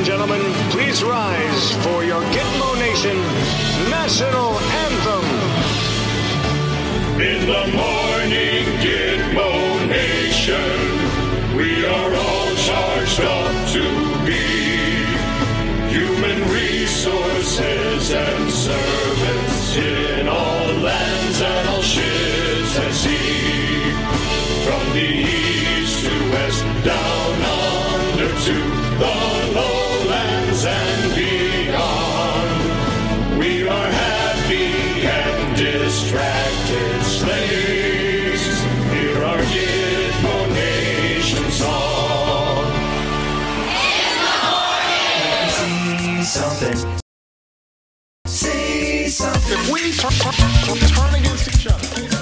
gentlemen, please rise for your Gitmo Nation National Anthem. In the morning, Gitmo Nation, we are all charged up to be human resources and servants in all lands and all ships at sea. From the east to west, down under to the lowlands and beyond, we are happy and distracted slaves. Hear our Gitmo Nation song. In the morning, See something. If we turn against each other